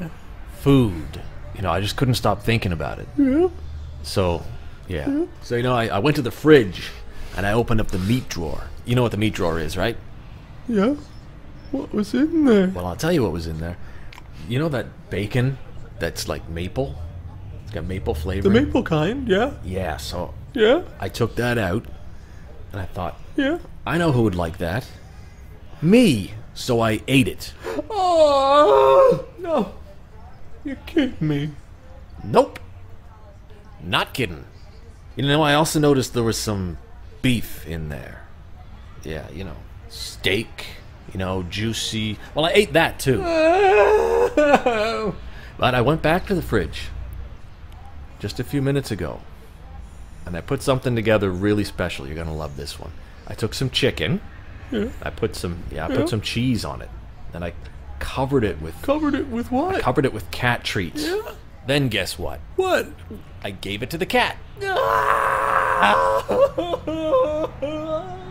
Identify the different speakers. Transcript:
Speaker 1: food. You know, I just couldn't stop thinking about it.
Speaker 2: Yeah.
Speaker 1: So, yeah. So, you know, I went to the fridge and I opened up the meat drawer. You know what the meat drawer is, right?
Speaker 2: Yeah. What was in there?
Speaker 1: Well, I'll tell you what was in there. You know that bacon that's like maple? It's got maple flavor.
Speaker 2: The maple kind, yeah.
Speaker 1: Yeah, so
Speaker 2: Yeah.
Speaker 1: I took that out and I thought,
Speaker 2: Yeah.
Speaker 1: I know who would like that. Me. So I ate it.
Speaker 2: Oh, no. You're kidding me.
Speaker 1: Nope. Not kidding. You know, I also noticed there was some beef in there. Yeah, you know, steak, you know, juicy. Well, I ate that too. But I went back to the fridge just a few minutes ago. And I put something together really special. You're going to love this one. I took some chicken.
Speaker 2: Yeah.
Speaker 1: I put some cheese on it. And I covered it with
Speaker 2: Covered it with what?
Speaker 1: covered it with cat treats.
Speaker 2: Yeah.
Speaker 1: Then guess what?
Speaker 2: What?
Speaker 1: I gave it to the cat.